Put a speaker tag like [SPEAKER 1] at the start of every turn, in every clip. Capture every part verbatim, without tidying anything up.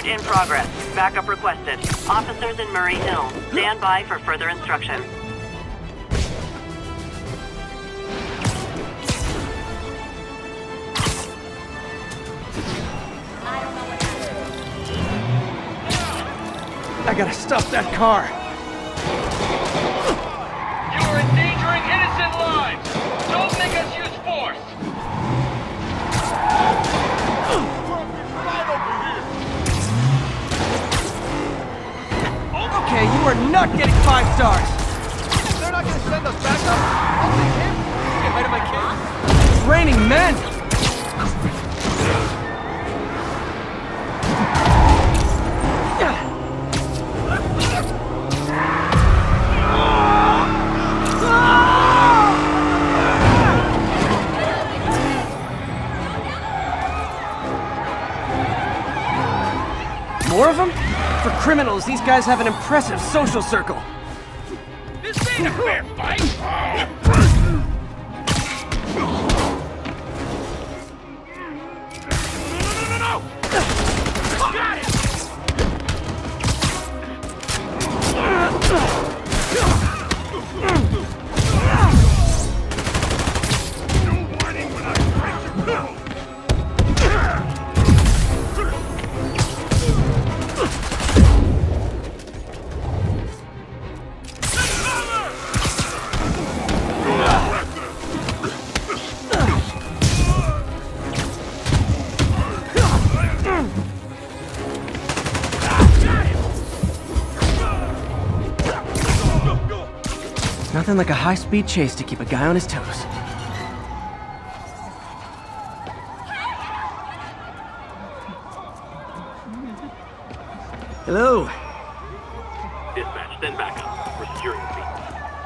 [SPEAKER 1] Pursuit in progress. Backup requested. Officers in Murray Hill. Stand by for further instruction.
[SPEAKER 2] I gotta stop that car.
[SPEAKER 3] You are endangering innocent lives. Don't make us use force.
[SPEAKER 2] Okay, you are not getting five stars.
[SPEAKER 4] They're not gonna send us back up. I'll take him. Get ahead of my kid.
[SPEAKER 2] It's raining men. More of them? For criminals, these guys have an impressive social circle.
[SPEAKER 3] This ain't a fair fight. No, no, no, no! Got it! No warning when I break your bones!
[SPEAKER 2] Nothing like a high-speed chase to keep a guy on his toes. Hello.
[SPEAKER 5] Dispatch, send backup. We're securing the scene.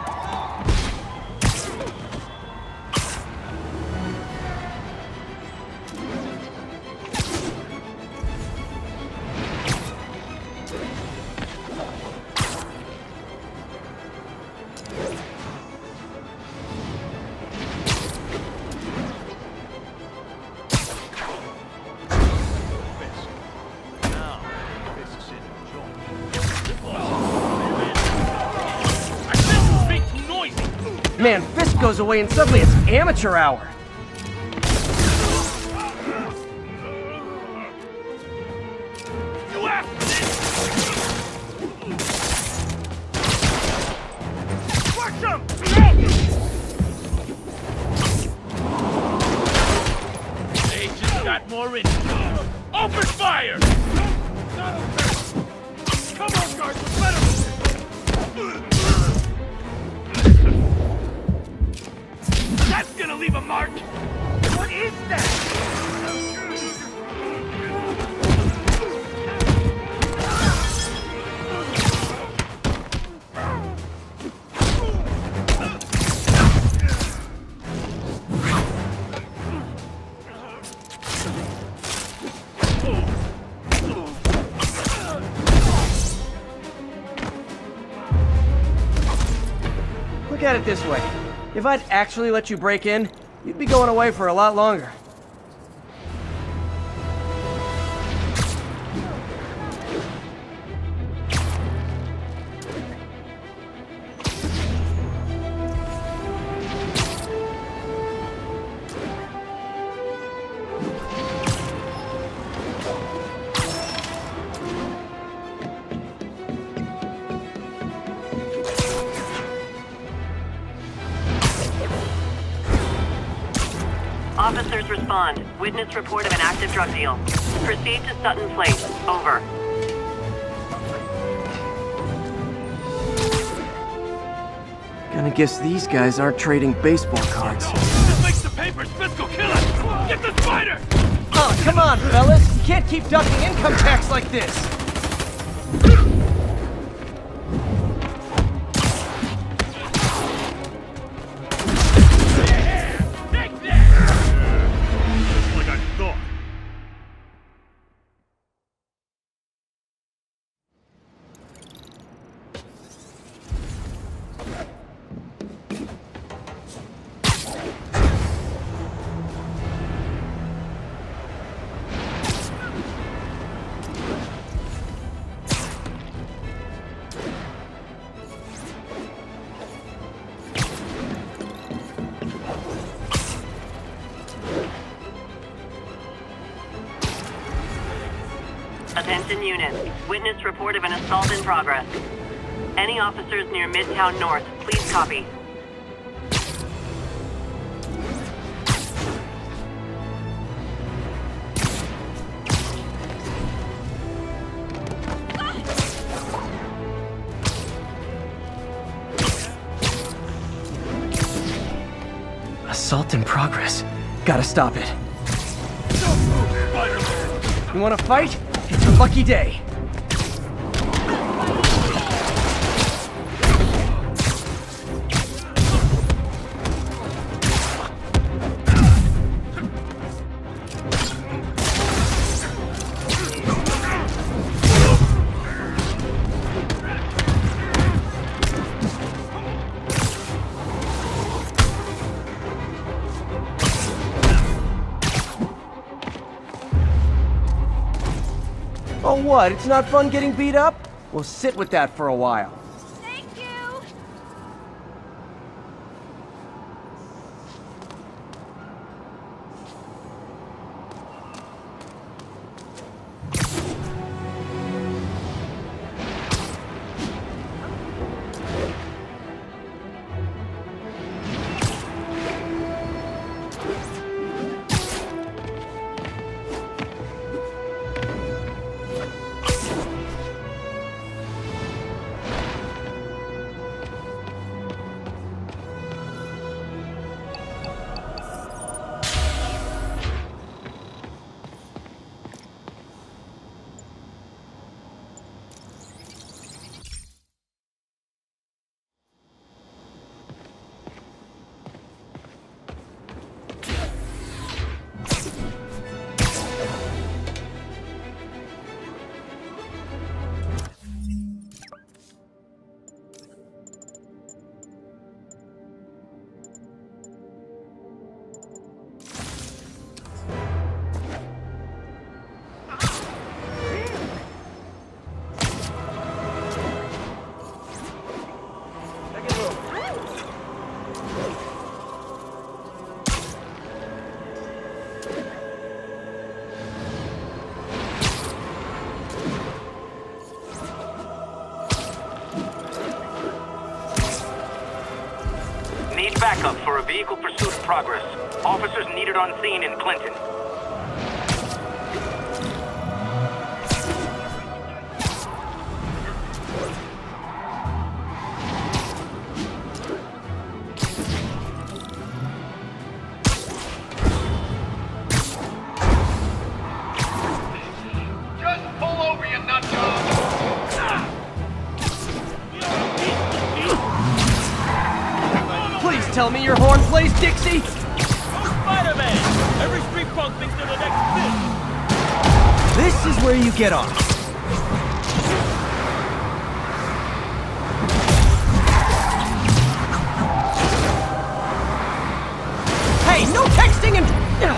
[SPEAKER 2] Man, Fisk goes away and suddenly it's amateur hour.
[SPEAKER 3] You asked for this! Watch him! They just got more in. Open fire! Come on, guards, we're better than this! That's gonna leave a mark! What is that?
[SPEAKER 2] Look at it this way. If I'd actually let you break in, you'd be going away for a lot longer.
[SPEAKER 1] Officers respond. Witness report of an active drug deal. Proceed to Sutton Place. Over.
[SPEAKER 2] Gonna guess these guys aren't trading baseball cards.
[SPEAKER 3] This makes the papers fiscal kill us! Get the spider!
[SPEAKER 2] Oh, come on, fellas! You can't keep ducking income tax like this!
[SPEAKER 1] Attention units. Witness report of an assault in progress. Any officers near Midtown North, please copy.
[SPEAKER 2] Assault in progress. Gotta stop it. You wanna fight? It's your lucky day. Oh what, it's not fun getting beat up? Well, sit with that for a while.
[SPEAKER 6] Thank you!
[SPEAKER 3] Need backup for a vehicle pursuit in progress. Officers needed on scene in Clinton.
[SPEAKER 4] Just pull over, you nut job!
[SPEAKER 2] Please tell me your horn plays Dixie!
[SPEAKER 7] Spider-Man! Every street punk thinks they're the next bitch!
[SPEAKER 2] This is where you get off. Hey, no texting and...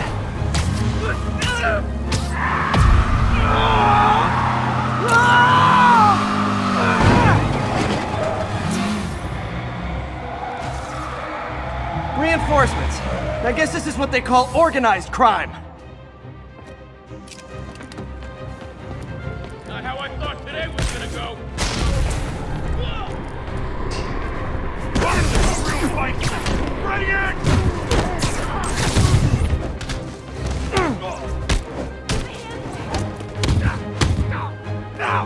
[SPEAKER 2] Reinforcements. I guess this is what they call organized crime.
[SPEAKER 7] Not how I thought today was gonna go.
[SPEAKER 4] Ready in! Now!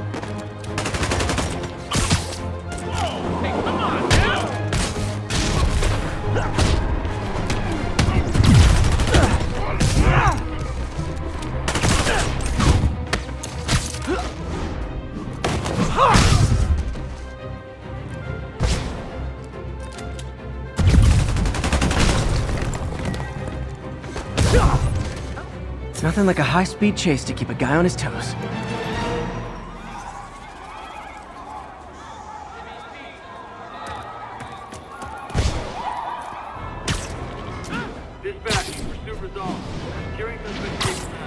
[SPEAKER 7] Hey, come on, now!
[SPEAKER 2] Nothing like a high-speed chase to keep a guy on his toes.
[SPEAKER 5] Dispatch, pursuit resolved. Securing suspect station now.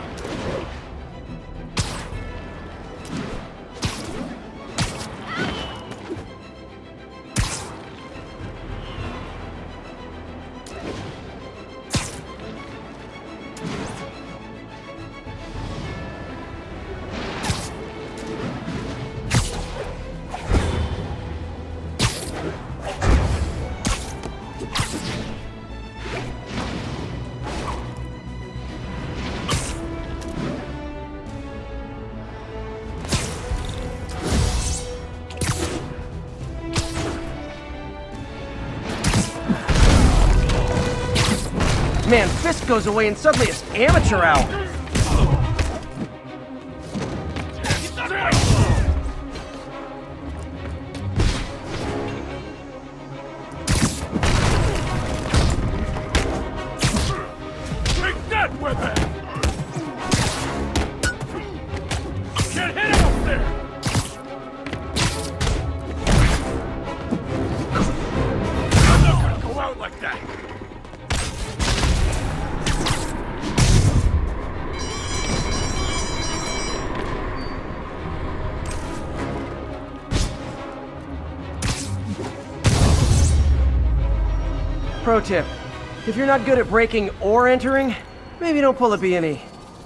[SPEAKER 2] Man, Fisk goes away and suddenly it's amateur hour.
[SPEAKER 7] Take that weapon! Get hit up there! I'm not gonna go out like that!
[SPEAKER 2] Pro tip, if you're not good at breaking or entering, maybe don't pull a B and E.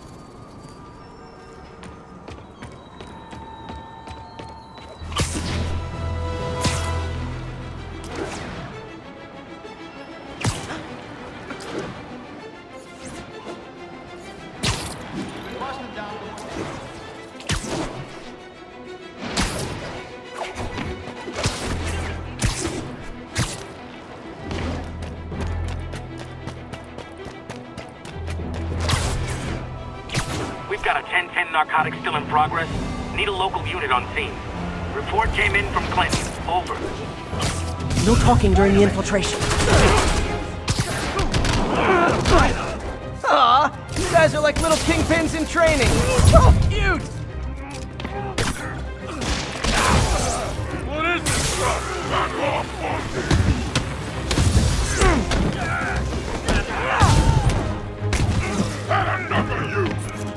[SPEAKER 5] We've got a ten ten narcotics still in progress. Need a local unit on scene. Report came in from Clinton. Over.
[SPEAKER 2] No talking during the infiltration. Aw, you guys are like little kingpins in training. So cute!
[SPEAKER 7] What is this stuff? Back off on me! Had enough of you!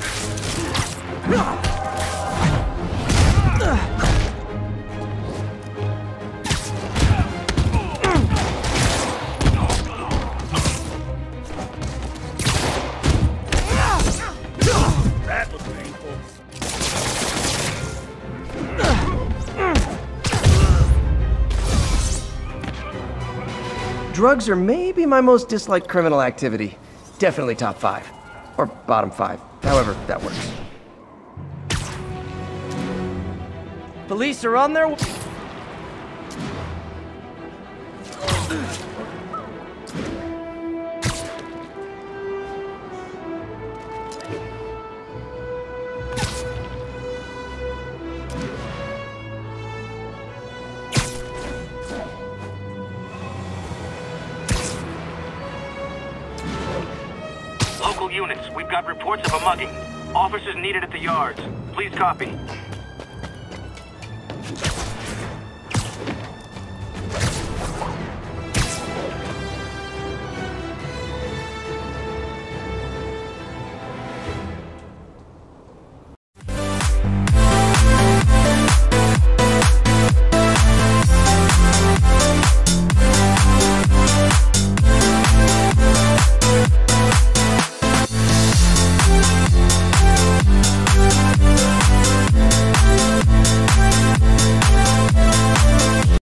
[SPEAKER 7] That was painful.
[SPEAKER 2] Drugs are maybe my most disliked criminal activity. Definitely top five. Or bottom five. However that works. Police are on their way.
[SPEAKER 5] Local units, we've got reports of a mugging. Officers needed at the yards. Please copy.